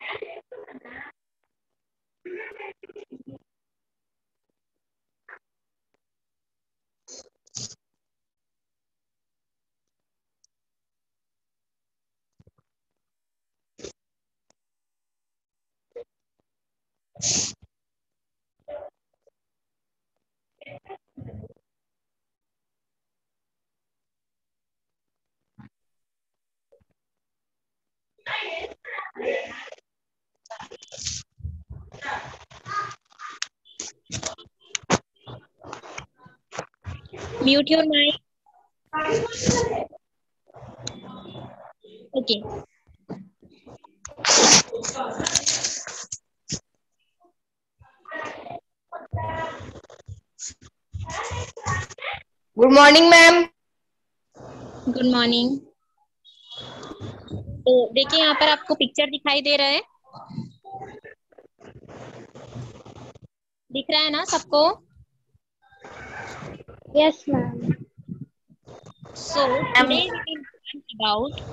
Mute your mic. Okay. Good morning ma'am. Good morning. तो देखिए यहाँ पर आपको पिक्चर दिखाई दे रहा है, दिख रहा है ना सबको? Yes ma'am. So today we will learn about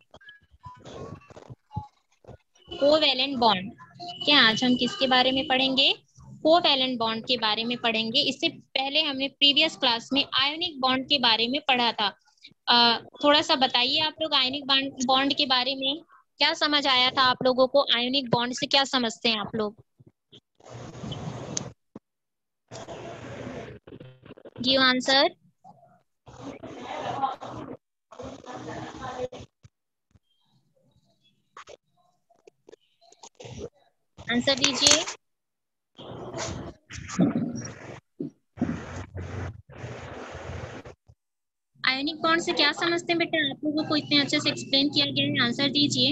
covalent bond. क्या आज हम किसके बारे में पढ़ेंगे? कोवैलेंट बॉन्ड के बारे में पढ़ेंगे। इससे पहले हमने प्रीवियस क्लास में आयोनिक बॉन्ड के बारे में पढ़ा था। थोड़ा सा बताइए आप लोग आयोनिक बॉन्ड के बारे में क्या समझ आया था आप लोगों को? आयोनिक बॉन्ड से क्या समझते हैं आप लोग? Give answer. आंसर दीजिए। आयोनिक बॉन्ड से क्या समझते हैं बेटा? आप लोगों को इतने अच्छे से एक्सप्लेन किया गया है, आंसर दीजिए।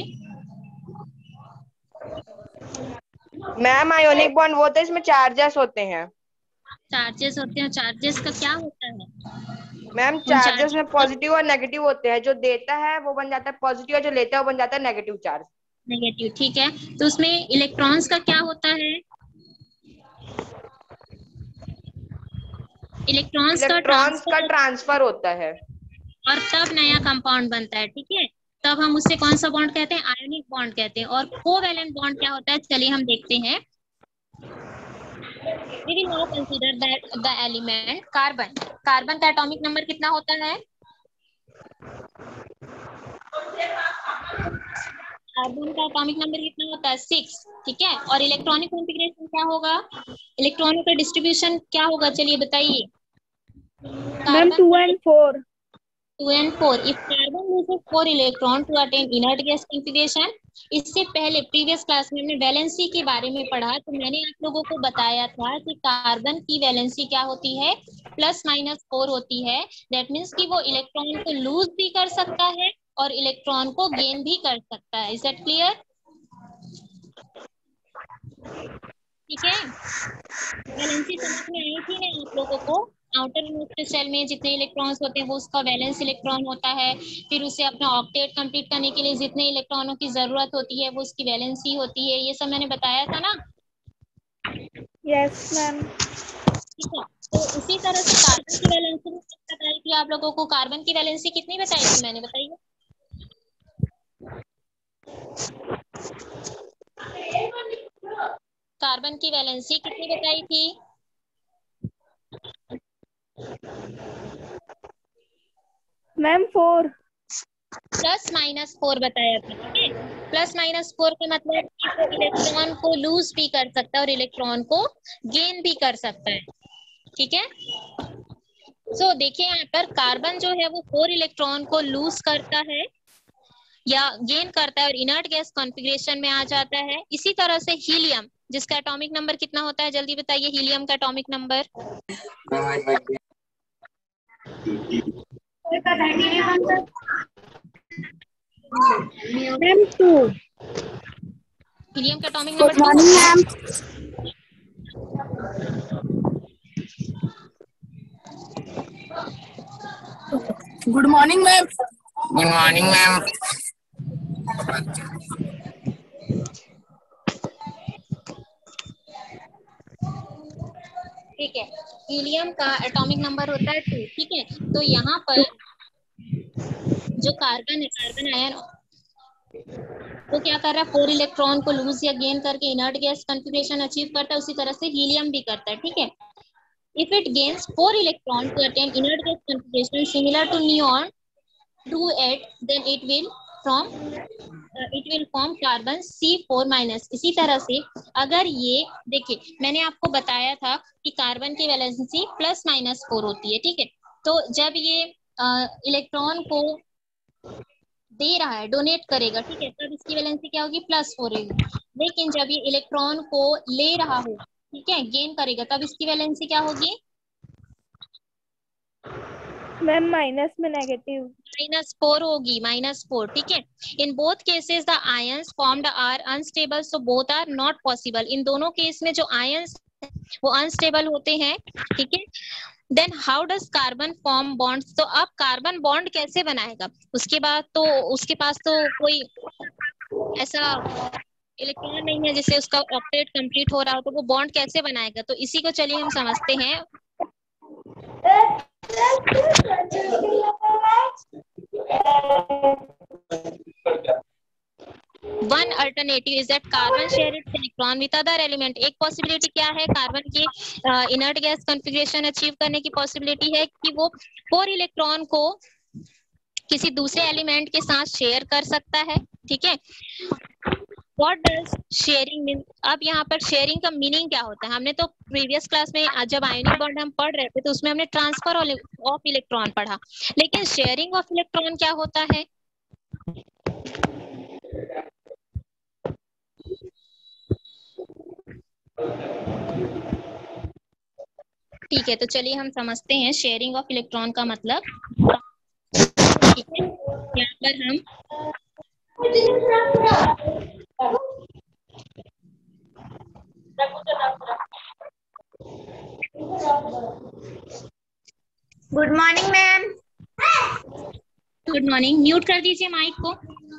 मैम आयोनिक बॉन्ड वो होता है इसमें चार्जेस होते हैं। चार्जेस होते हैं। चार्जेस का क्या होता है? मैम उन चार्जेस चार्जेस में पॉजिटिव और नेगेटिव होते हैं। जो देता है वो बन जाता है पॉजिटिव और जो लेता है वो बन जाता है नेगेटिव चार्ज। नेगेटिव, ठीक है। तो उसमें इलेक्ट्रॉन्स का क्या होता है? इलेक्ट्रॉन्स का इलेक्ट्रॉन्स का ट्रांसफर, ट्रांसफर होता है। और तब नया कंपाउंड बनता है, ठीक है। तब हम उससे कौन सा बॉन्ड कहते हैं? आयोनिक बॉन्ड कहते हैं। और कोवैलेंट बॉन्ड क्या होता है? चलिए हम देखते हैं। We will now consider that the element carbon. Carbon का एटॉमिक नंबर कितना होता है? कार्बन का एटॉमिक नंबर कितना होता है? 6, ठीक है। और इलेक्ट्रॉनिक कॉन्फ़िगरेशन क्या होगा? इलेक्ट्रॉनों का डिस्ट्रीब्यूशन क्या होगा? चलिए बताइए। Ma'am carbon 2 and 4। 2 and 4. If carbon loses 4 electron to attain inert gas configuration, इससे पहले प्रीवियस क्लास में हमने वैलेंसी के बारे में पढ़ा, तो मैंने आप लोगों को बताया था कि कार्बन की वैलेंसी क्या होती है? +-4 होती है। दैट मीन्स कि वो इलेक्ट्रॉन को लूज भी कर सकता है और इलेक्ट्रॉन को गेन भी कर सकता है। Is that clear? ठीक है। वैलेंसी समझ में आई थी ना आप लोगों को? आउटर मोस्ट शेल में जितने इलेक्ट्रॉन्स होते हैं वो उसका वैलेंस इलेक्ट्रॉन होता है। फिर उसे अपना ऑक्टेट कंप्लीट करने के लिए जितने इलेक्ट्रॉनों की जरूरत होती है वो उसकी वैलेंसी होती है। ये सब मैंने बताया था ना? Yes ma'am. ठीक है। तो उसी तरह से कार्बन की वैलेंसी भी बताई थी आप लोगों को। कार्बन की वैलेंसी कितनी बताई थी मैंने? बताइए। कार्बन की वैलेंसी कितनी बताई थी? मैम 4। +-4 बताया था, ठीक है। +-4 का मतलब कि वो इलेक्ट्रॉन को लूज भी कर सकता है और इलेक्ट्रॉन को गेन भी कर सकता है, ठीक है। सो देखिए यहाँ पर कार्बन जो है वो 4 इलेक्ट्रॉन को लूज करता है या गेन करता है और इनर्ट गैस कॉन्फ़िगरेशन में आ जाता है। इसी तरह से हीलियम, जिसका एटॉमिक नंबर कितना होता है? जल्दी बताइए हीलियम का एटॉमिक नंबर। मैम 2। हीलियम का एटॉमिक नंबर गुड 2 मॉर्निंग होता है। Ma'am. Good morning ma'am. Good morning ma'am. ठीक है। हीलियम का एटॉमिक नंबर होता है 2, ठीक है। तो यहाँ पर जो कार्बन है, कार्बन आयन वो क्या कर रहा है, 4 इलेक्ट्रॉन को लूज या गेन करके इनर्ट गैस कॉन्फ़िगरेशन अचीव करता है, उसी तरह से हीलियम भी करता है, ठीक है। If it gains 4 electron to attain inert gas configuration similar to neon 2 8, then it will form carbon C4 minus। इसी तरह से अगर ये देखिए, मैंने आपको बताया था कि कार्बन की वैलेंसी +-4 होती है, ठीक है। तो जब ये इलेक्ट्रॉन को दे रहा है, डोनेट करेगा, ठीक है, तब इसकी वैलेंसी क्या होगी, +4 होगी। लेकिन जब ये इलेक्ट्रॉन को ले रहा हो, ठीक है, गेन करेगा, तब इसकी वैलेंसी क्या होगी, मैम माइनस में नेगेटिव। -4 होगी, -4, ठीक है। In both cases the ions formed are unstable, so both are not possible. इन दोनों केस में जो आयंस वो अनस्टेबल होते हैं, ठीक है। Then how does carbon form bonds, तो अब कार्बन बॉन्ड कैसे बनाएगा, उसके बाद तो उसके पास तो कोई ऐसा इलेक्ट्रॉन नहीं है जिससे उसका ऑक्टेट कंप्लीट हो रहा हो, तो वो बॉन्ड कैसे बनाएगा, तो इसी को चलिए हम समझते हैं। One alternative is that carbon share its electron with other element. एक पॉसिबिलिटी क्या है, कार्बन की इनर्ट गैस कॉन्फ़िगरेशन अचीव करने की पॉसिबिलिटी है कि वो 4 इलेक्ट्रॉन को किसी दूसरे एलिमेंट के साथ शेयर कर सकता है, ठीक है। What does शेयरिंग मीन, अब यहाँ पर शेयरिंग का मीनिंग क्या होता है, हमने तो प्रीवियस क्लास में जब आयोनिक बॉन्ड हम पढ़ रहे थे तो उसमें हमने ट्रांसफर ऑफ इलेक्ट्रॉन पढ़ा, लेकिन शेयरिंग ऑफ इलेक्ट्रॉन क्या होता है। ठीक है, तो चलिए हम समझते हैं शेयरिंग ऑफ इलेक्ट्रॉन का मतलब, ठीक है। यहाँ पर हम good morning ma'am. Good morning, mute कर दीजिए माइक को।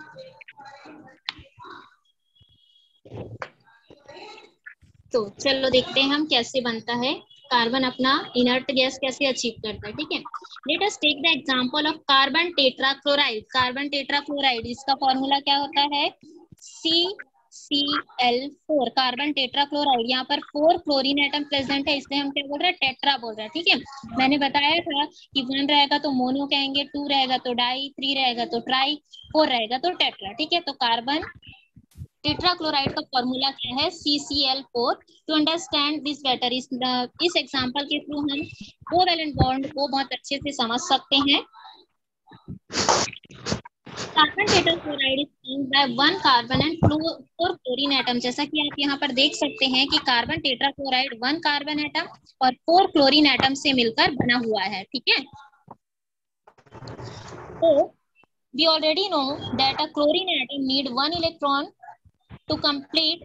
तो चलो देखते हैं हम कैसे बनता है कार्बन अपना इनर्ट गैस कैसे अचीव करता है, ठीक है। Let us take the example of carbon tetrachloride. Carbon tetrachloride, इसका फॉर्मूला क्या होता है, CCl4। कार्बन टेट्राक्लोराइड, यहाँ पर 4 क्लोरीन एटम प्रेजेंट है, इसलिए हम क्या बोल रहे हैं, टेट्रा बोल रहे हैं, ठीक है। मैंने बताया था कि 1 रहेगा तो मोनो कहेंगे, 2 रहेगा तो डाई, 3 रहेगा तो ट्राई, 4 रहेगा तो टेट्रा, ठीक है। तो कार्बन टेट्राक्लोराइड का फॉर्मूला क्या है, CCl4। To understand this better, इस एग्जांपल के थ्रू हम कोवैलेंट बॉन्ड को बहुत अच्छे से समझ सकते हैं। Carbon tetrachloride is formed by 1 carbon and 4 chlorine atom. जैसा कि आप यहाँ पर देख सकते हैं कि कार्बन टेट्राक्लोराइड 1 कार्बन एटम और 4 क्लोरीन एटम से मिलकर बना हुआ है, ठीक है। तो we already know that a chlorine atom need 1 electron to complete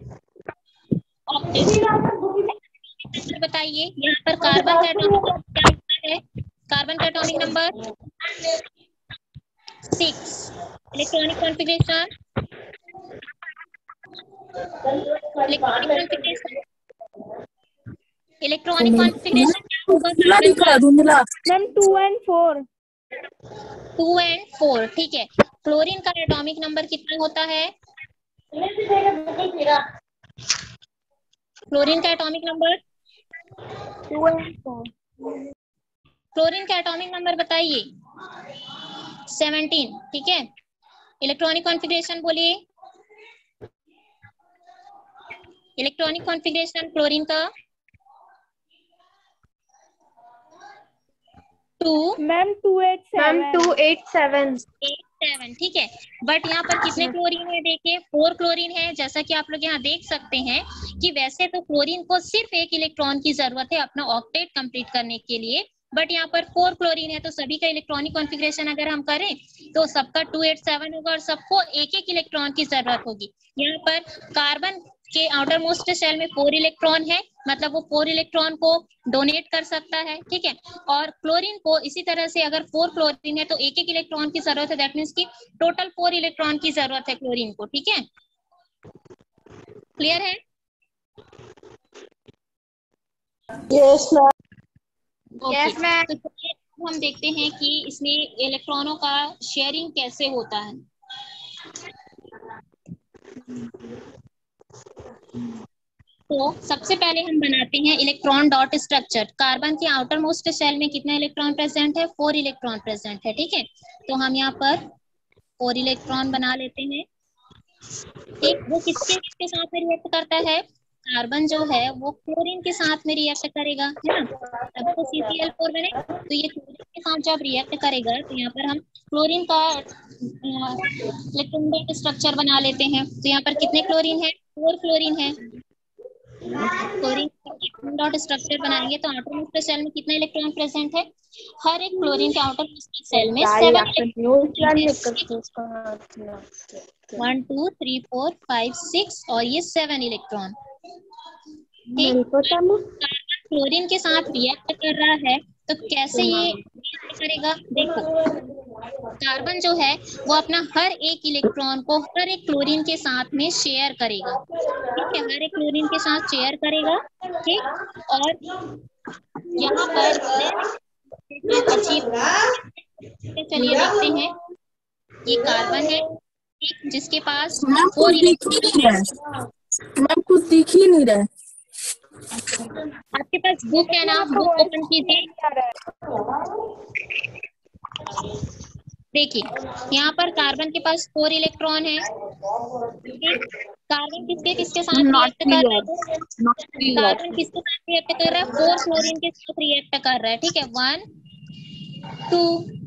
octet. बताइए यहाँ पर कार्बन का एटॉमिक नंबर क्या है, कार्बन का atomic number 6। Electronic configuration, electronic configuration क्या होगा कार्बन का, मैम 2 and 4। 2 and 4, ठीक है। क्लोरीन का एटॉमिक नंबर कितना होता है, क्लोरीन का एटॉमिक नंबर 2 and 4। क्लोरीन का एटॉमिक नंबर बताइए, 17, ठीक है। इलेक्ट्रॉनिक कॉन्फ़िगरेशन बोलिए, इलेक्ट्रॉनिक कॉन्फ़िगरेशन क्लोरीन का 2 मैम 287। 287। ठीक है। बट यहाँ पर कितने क्लोरीन है, देखिए 4 क्लोरीन है। जैसा कि आप लोग यहाँ देख सकते हैं कि वैसे तो क्लोरीन को सिर्फ 1 इलेक्ट्रॉन की जरूरत है अपना ऑक्टेट कंप्लीट करने के लिए, बट यहाँ पर 4 क्लोरीन है, तो सभी का इलेक्ट्रॉनिक कॉन्फ़िगरेशन अगर हम करें तो सबका 287 होगा और सबको एक एक इलेक्ट्रॉन की जरूरत होगी। यहाँ पर कार्बन के आउटर मोस्ट शेल में 4 इलेक्ट्रॉन है, मतलब वो 4 इलेक्ट्रॉन को डोनेट कर सकता है, ठीक है। और क्लोरीन को इसी तरह से अगर 4 क्लोरीन है तो एक एक इलेक्ट्रॉन की जरूरत है, दैट मीन्स की टोटल 4 इलेक्ट्रॉन की जरूरत है क्लोरीन को, ठीक है। क्लियर है? Yes ma'am. Yes ma'am. तो हम देखते हैं कि इसमें इलेक्ट्रॉनों का शेयरिंग कैसे होता है। तो सबसे पहले हम बनाते हैं इलेक्ट्रॉन डॉट स्ट्रक्चर। कार्बन के आउटर मोस्ट शेल में कितना इलेक्ट्रॉन प्रेजेंट है? 4 इलेक्ट्रॉन प्रेजेंट है। ठीक है, तो हम यहाँ पर 4 इलेक्ट्रॉन बना लेते हैं। ठीक, वो किसके किसके साथ में रिएक्ट करता है? कार्बन जो है वो क्लोरीन के साथ में रिएक्ट करेगा, है ना, तभी तो CCl4 बने। तो ये क्लोरीन के साथ जब रिएक्ट करेगा तो यहाँ पर हम क्लोरीन का इलेक्ट्रॉन डॉट स्ट्रक्चर बना लेते हैं। तो यहाँ पर कितने क्लोरीन है? 4 क्लोरीन है। क्लोरीन डॉट स्ट्रक्चर बनाएंगे तो आउटर मोस्ट शेल में कितना इलेक्ट्रॉन प्रेजेंट है? हर एक क्लोरीन के आउटर मोस्ट शेल में 7 1 2 3 4 5 6 और ये 7 इलेक्ट्रॉन। क्लोरीन के साथ रिएक्ट कर रहा है तो कैसे ये रिएक्ट करेगा? देखो, कार्बन जो है वो अपना हर एक इलेक्ट्रॉन को हर एक क्लोरीन के साथ में शेयर करेगा। ठीक है, हर एक क्लोरीन के साथ शेयर करेगा। ठीक, और यहाँ पर चलिए देखते हैं, ये कार्बन है जिसके पास 4 इलेक्ट्रॉन। मैम कुछ दिख ही नहीं रहा है। आपके पास बुक है ना, बुक ओपन कीजिए। देखिए, यहाँ पर कार्बन के पास 4 इलेक्ट्रॉन है। कार्बन किसके किसके साथ रिएक्ट कर रहा है? कार्बन किसके साथ रिएक्ट कर रहा है? 4 क्लोरीन के साथ रिएक्ट कर रहा है। ठीक है, 1 2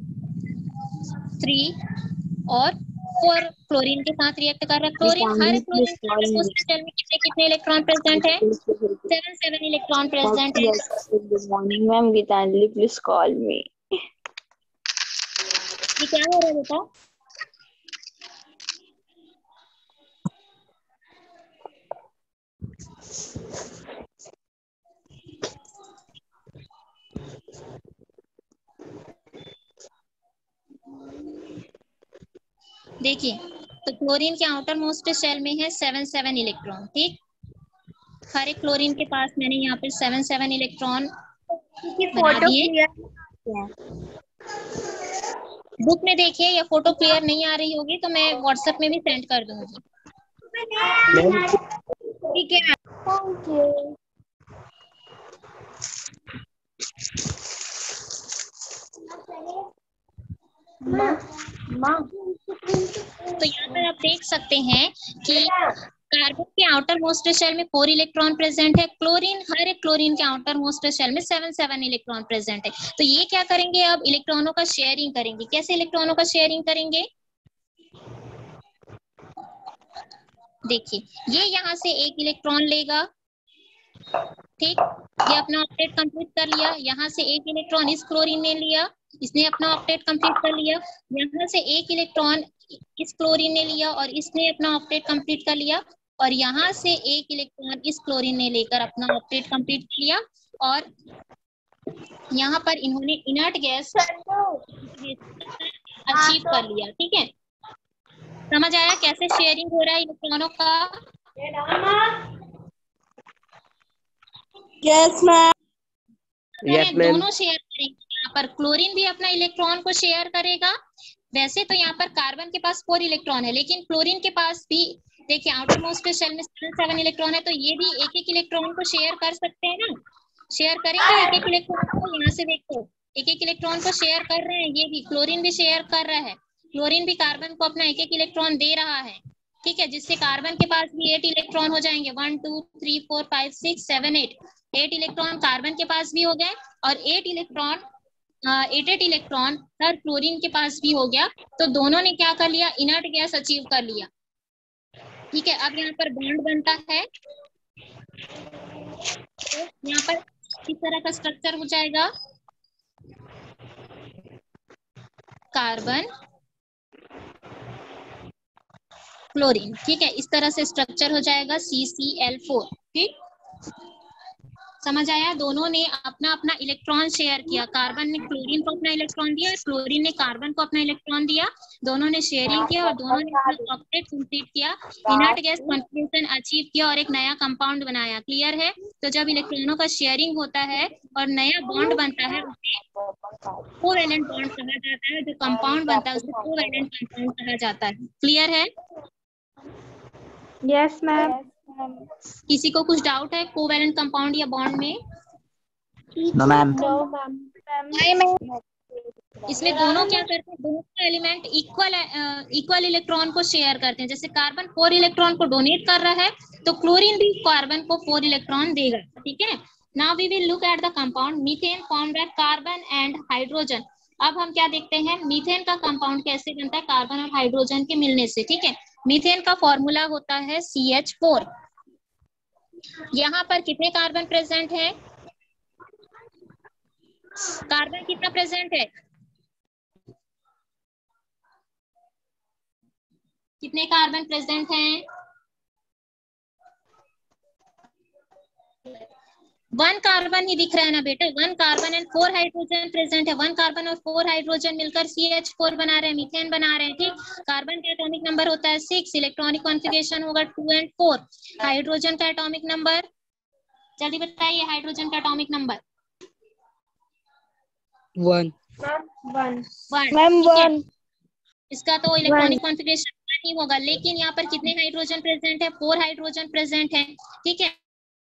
3 और 4 क्लोरीन के साथ रिएक्ट कर रहा है। क्लोरीन हर क्लोरीन के में कितने कितने इलेक्ट्रॉन प्रेजेंट है? 7 इलेक्ट्रॉन प्रेजेंट है। Good morning, ma'am. Gitanjali, please call me. ये क्या हो रहा है बेटा? देखिए, तो क्लोरीन के आउटर मोस्ट शेल में है 7 इलेक्ट्रॉन। ठीक, हर एक क्लोरीन के पास मैंने यहाँ पे 7 इलेक्ट्रॉन बना दिए। बुक में देखिए, या फोटो क्लियर नहीं आ रही होगी तो मैं व्हाट्सएप में भी सेंड कर दूंगी। ठीक है, Thank you. तो यहाँ पर आप देख सकते हैं कि कार्बन के आउटर मोस्ट शेल में 4 इलेक्ट्रॉन प्रेजेंट है। क्लोरीन हर एक क्लोरीन के आउटर मोस्ट शेल में 7 इलेक्ट्रॉन प्रेजेंट है। तो ये क्या करेंगे? अब इलेक्ट्रॉनों का शेयरिंग करेंगे। कैसे इलेक्ट्रॉनों का शेयरिंग करेंगे? देखिए, ये यहाँ से एक इलेक्ट्रॉन लेगा। ठीक, ये अपना ऑक्टेट कंप्लीट कर लिया। यहाँ से एक इलेक्ट्रॉन इस क्लोरीन ने लिया, इसने अपना ऑक्टेट कंप्लीट कर लिया। यहाँ से एक इलेक्ट्रॉन इस क्लोरीन ने लिया और इसने अपना ऑक्टेट कंप्लीट कर लिया। और यहाँ से एक इलेक्ट्रॉन इस क्लोरीन ने लेकर अपना ऑक्टेट कंप्लीट किया। और यहाँ पर इन्होंने इनर्ट गैस अचीव कर लिया। ठीक है, समझ आया कैसे शेयरिंग हो रहा है इलेक्ट्रॉनों का? Yes, ma'am. दोनों शेयर करेंगे। यहाँ पर क्लोरीन भी अपना इलेक्ट्रॉन को शेयर करेगा। वैसे तो यहाँ पर कार्बन के पास 4 इलेक्ट्रॉन है, लेकिन क्लोरीन के पास भी देखिए आउटर मोस्ट शेल में 7 इलेक्ट्रॉन है, तो ये भी एक एक इलेक्ट्रॉन को शेयर कर सकते हैं ना। शेयर करेंगे एक एक इलेक्ट्रॉन को। यहाँ से देखो, एक एक इलेक्ट्रॉन को शेयर कर रहे हैं। ये भी क्लोरीन भी शेयर कर रहा है। क्लोरीन भी कार्बन को अपना एक एक इलेक्ट्रॉन दे रहा है। ठीक है, जिससे कार्बन के पास भी 8 इलेक्ट्रॉन हो जाएंगे। 1 2 3 4 5 6 7 8 इलेक्ट्रॉन कार्बन के पास भी हो गए और 8 इलेक्ट्रॉन हर क्लोरीन के पास भी हो गया। तो दोनों ने क्या कर लिया? इनर्ट गैस अचीव कर लिया। ठीक है, अब यहाँ पर बॉन्ड बनता है। तो यहाँ पर इस तरह का स्ट्रक्चर हो जाएगा, कार्बन क्लोरीन। ठीक है, इस तरह से स्ट्रक्चर हो जाएगा CCl4। ठीक, समझ आया? दोनों ने अपना अपना इलेक्ट्रॉन शेयर किया। कार्बन ने क्लोरीन को अपना इलेक्ट्रॉन दिया, क्लोरीन ने कार्बन को अपना इलेक्ट्रॉन दिया। दोनों ने शेयरिंग किया और दोनों ने अपना ऑक्टेट कंप्लीट किया, इनर्ट गैस कॉन्फिगरेशन अचीव किया और एक नया कंपाउंड बनाया। क्लियर है? तो जब इलेक्ट्रॉनों का शेयरिंग होता है और नया बॉन्ड बनता है उसे कोवैलेंट बॉन्ड कहा जाता है। जो कंपाउंड बनता है उसे कोवैलेंट कंपाउंड कहा जाता है। क्लियर है? Yes ma'am. किसी को कुछ डाउट है कोवैलेंट कंपाउंड या बॉन्ड में? No ma'am. नहीं मैम। इसमें दोनों क्या करते हैं, दोनों का एलिमेंट इक्वल इलेक्ट्रॉन को शेयर करते हैं। जैसे कार्बन 4 इलेक्ट्रॉन को डोनेट कर रहा है तो क्लोरीन भी कार्बन को 4 इलेक्ट्रॉन देगा। ठीक है, now we will look at the compound methane formed by carbon and hydrogen. अब हम क्या देखते हैं, मीथेन का कंपाउंड कैसे बनता है, कार्बन और हाइड्रोजन के मिलने से। ठीक है, मीथेन का फॉर्मूला होता है CH4। यहाँ पर कितने कार्बन प्रेजेंट है, कार्बन कितना प्रेजेंट है, कितने कार्बन प्रेजेंट हैं? 1 कार्बन ही दिख रहा है ना बेटा, 1 कार्बन एंड 4 हाइड्रोजन प्रेजेंट है। 1 कार्बन और 4 हाइड्रोजन मिलकर CH4 बना रहे हैं, मीथेन बना रहे हैं। ठीक, कार्बन का एटॉमिक नंबर होता है 6, इलेक्ट्रॉनिक कॉन्फ़िगरेशन होगा 2 and 4। हाइड्रोजन का एटॉमिक नंबर जल्दी बताइए, हाइड्रोजन का एटॉमिक नंबर 1 मैम 1। इसका तो इलेक्ट्रॉनिक कॉन्फ़िगरेशन नहीं होगा, लेकिन यहाँ पर कितने हाइड्रोजन प्रेजेंट है, 4 हाइड्रोजन प्रेजेंट है। ठीक है,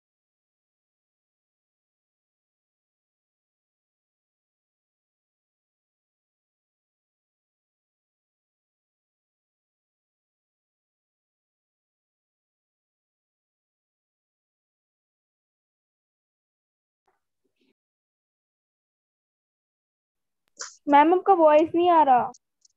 मैम आपका वॉइस नहीं आ रहा।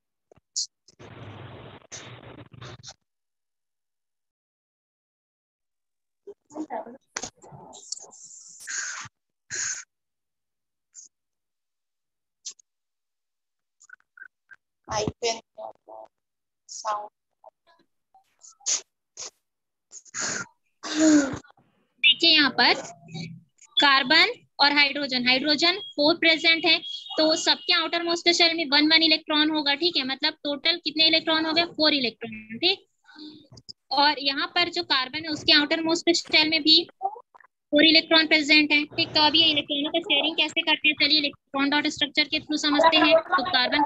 देखिए यहाँ पर कार्बन और हाइड्रोजन, हाइड्रोजन 4 प्रेजेंट है तो सबके आउटर मोस्ट शेल में 1 इलेक्ट्रॉन होगा। ठीक है, मतलब टोटल कितने इलेक्ट्रॉन हो गए, 4 इलेक्ट्रॉन। ठीक, और यहाँ पर जो कार्बन है उसके आउटर मोस्ट शेल में भी 4 इलेक्ट्रॉन प्रेजेंट है। ठीक, तो अभी ये इलेक्ट्रॉनों का शेयरिंग कैसे करते हैं, चलिए इलेक्ट्रॉन डॉट स्ट्रक्चर के थ्रू समझते हैं। तो कार्बन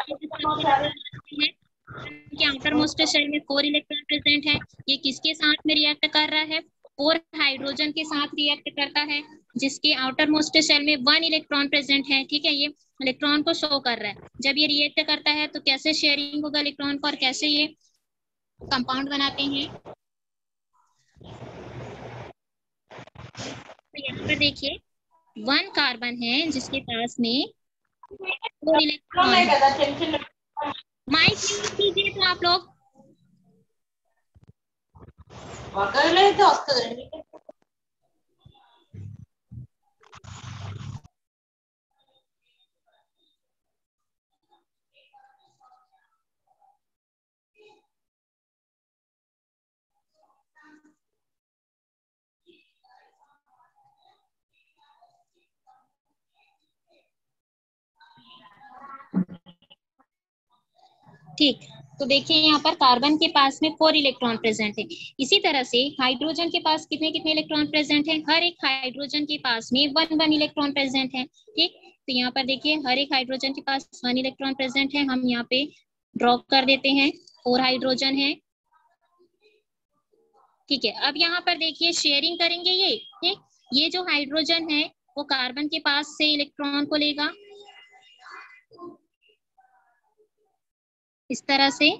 के आउटर मोस्ट शेल में 4 इलेक्ट्रॉन प्रेजेंट है। ये किसके साथ में रिएक्ट कर रहा है, 4 हाइड्रोजन के साथ रिएक्ट करता है, जिसके आउटर मोस्ट शेल में 1 इलेक्ट्रॉन प्रेजेंट है। ठीक है, ये इलेक्ट्रॉन को शो कर रहा है। जब ये रिएक्ट करता है तो कैसे शेयरिंग होगा इलेक्ट्रॉन को और कैसे ये कंपाउंड बनाते हैं। तो यहाँ पर देखिए 1 कार्बन है जिसके पास में 4 इलेक्ट्रॉन है। माइक यूज कीजिए तो आप लोग। ठीक, तो देखिए यहाँ पर कार्बन के पास में 4 इलेक्ट्रॉन प्रेजेंट है। इसी तरह से हाइड्रोजन के पास कितने कितने इलेक्ट्रॉन प्रेजेंट है, हर एक हाइड्रोजन के पास में 1 इलेक्ट्रॉन प्रेजेंट है। ठीक, तो यहाँ पर देखिए हर एक हाइड्रोजन के पास 1 इलेक्ट्रॉन प्रेजेंट है। हम यहाँ पे ड्रॉ कर देते हैं, 4 हाइड्रोजन है। ठीक है, अब यहाँ पर देखिए शेयरिंग करेंगे ये। ठीक, ये जो हाइड्रोजन है वो कार्बन के पास से इलेक्ट्रॉन को लेगा इस तरह से।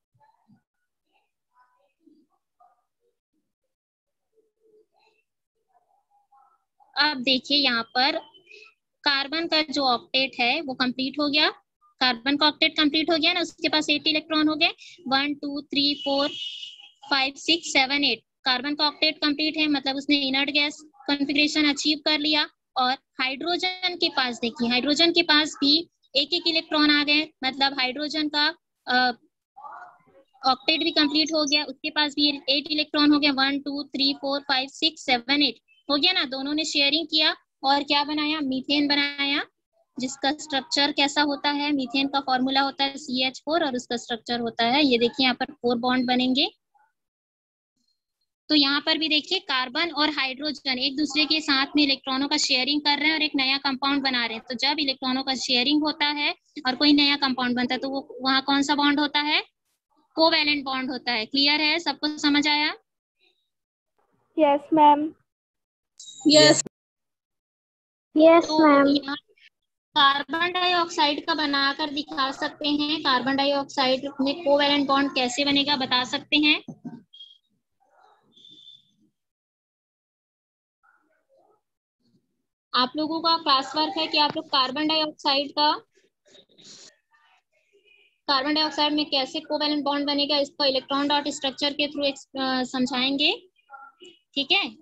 अब देखिए यहाँ पर कार्बन का जो ऑक्टेट है वो कंप्लीट हो गया, कार्बन का ऑक्टेट कंप्लीट हो गया ना, उसके पास 8 इलेक्ट्रॉन हो गए, 1 2 3 4 5 6 7 8। कार्बन का ऑक्टेट कंप्लीट है, मतलब उसने इनर्ट गैस कॉन्फ़िगरेशन अचीव कर लिया। और हाइड्रोजन के पास देखिए, हाइड्रोजन के पास भी एक एक इलेक्ट्रॉन आ गए, मतलब हाइड्रोजन का ऑक्टेट भी कंप्लीट हो गया, उसके पास भी 8 इलेक्ट्रॉन हो गया, 1 2 3 4 5 6 7 8 हो गया ना। दोनों ने शेयरिंग किया और क्या बनाया, मीथेन बनाया, जिसका स्ट्रक्चर कैसा होता है, मीथेन का फॉर्मूला होता है CH4 और उसका स्ट्रक्चर होता है, ये देखिए यहाँ पर 4 बॉन्ड बनेंगे। तो यहाँ पर भी देखिए कार्बन और हाइड्रोजन एक दूसरे के साथ में इलेक्ट्रॉनों का शेयरिंग कर रहे हैं और एक नया कंपाउंड बना रहे हैं। तो जब इलेक्ट्रॉनों का शेयरिंग होता है और कोई नया कंपाउंड बनता है तो वो वहाँ कौन सा बॉन्ड होता है, कोवैलेंट बॉन्ड होता है। क्लियर है, सबको समझ आया? Yes ma'am. यस यस तो मैम। यहाँ कार्बन डाइऑक्साइड का बनाकर दिखा सकते हैं। कार्बन डाइऑक्साइड में कोवैलेंट बॉन्ड कैसे बनेगा बता सकते हैं? आप लोगों का क्लास वर्क है कि आप लोग कार्बन डाइऑक्साइड में कैसे कोवैलेंट बॉन्ड बनेगा इसको इलेक्ट्रॉन डॉट स्ट्रक्चर के थ्रू समझाएंगे। ठीक है,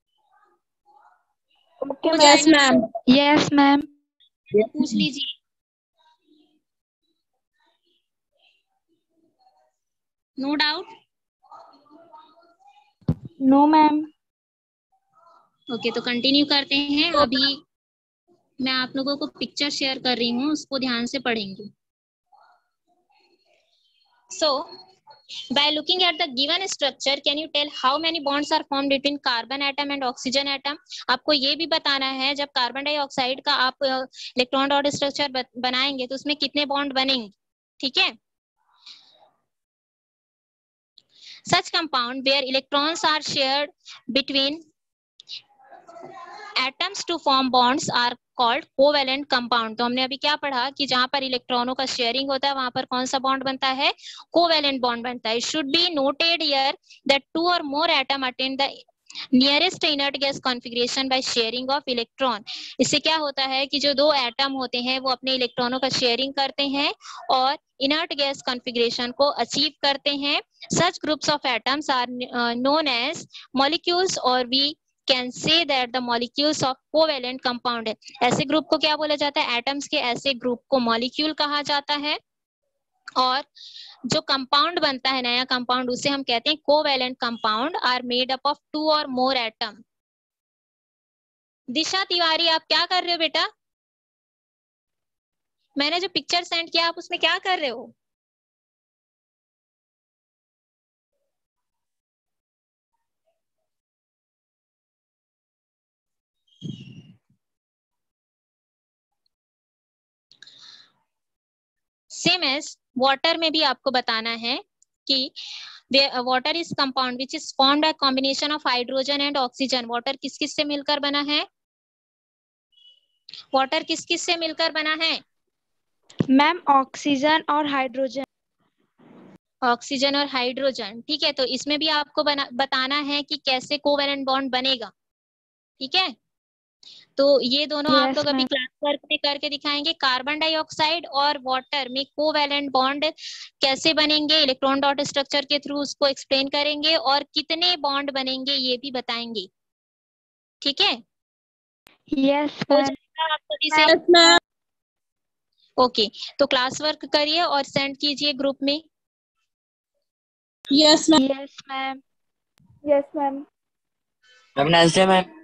ओके हो यस जाएगा। मैम। Yes ma'am. पूछ लीजिए। No doubt. No ma'am. Okay, तो कंटिन्यू करते हैं। अभी मैं आप लोगों को पिक्चर शेयर कर रही हूँ, उसको ध्यान से पढ़ेंगे। So, by looking at the given structure, can you tell how many bonds are formed between carbon atom and oxygen atom? आपको ये भी बताना है जब कार्बन डाइऑक्साइड का आप इलेक्ट्रॉन डॉट स्ट्रक्चर बनाएंगे तो उसमें कितने बॉन्ड बनेंगे। ठीक है, such compound where electrons are shared between atoms to form bonds are called covalent compound। तो हमने अभी क्या पढ़ा कि जहां पर इलेक्ट्रॉनों का शेयरिंग होता है वहां पर कौन सा बॉन्ड बनता है? कोवैलेंट बॉन्ड बनता है। Should be noted here that two or more atom attain the nearest inert gas configuration by sharing of electron. इससे क्या होता है कि जो दो एटम होते हैं वो अपने इलेक्ट्रॉनों का शेयरिंग करते हैं और इनर्ट गैस कॉन्फ़िगरेशन को अचीव करते हैं। Such groups of atoms are known as molecules और we can say that the molecules of covalent compound है। ऐसे ग्रुप को क्या बोला जाता है? एटम्स के ऐसे ग्रुप को मॉलिक्यूल कहा जाता है। और जो कंपाउंड बनता है नया कंपाउंड उसे हम कहते हैं covalent compound are made up of two or more atom. दिशा तिवारी, आप क्या कर रहे हो बेटा? मैंने जो पिक्चर सेंड किया आप उसमें क्या कर रहे हो? सेम एज वाटर में भी आपको बताना है कि water is compound which is formed by combination of hydrogen and oxygen. Water किस किस से मिलकर बना है? वाटर किस किस से मिलकर बना है? मैम ऑक्सीजन और हाइड्रोजन। ऑक्सीजन और हाइड्रोजन। ठीक है, तो इसमें भी आपको बताना है कि कैसे कोवैलेंट बॉन्ड बनेगा। ठीक है, तो ये दोनों आप लोग अभी क्लास वर्क में करके दिखाएंगे। कार्बन डाइऑक्साइड और वाटर में कोवैलेंट बॉन्ड कैसे बनेंगे इलेक्ट्रॉन डॉट स्ट्रक्चर के थ्रू उसको एक्सप्लेन करेंगे और कितने बॉन्ड बनेंगे ये भी बताएंगे। ठीक है, यस हो मैम। जाएगा आप सभी से? Yes ma'am. ओके, तो क्लास वर्क करिए और सेंड कीजिए ग्रुप में। Yes ma'am. Yes ma'am. Yes ma'am. Ma'am नमस्ते मैम।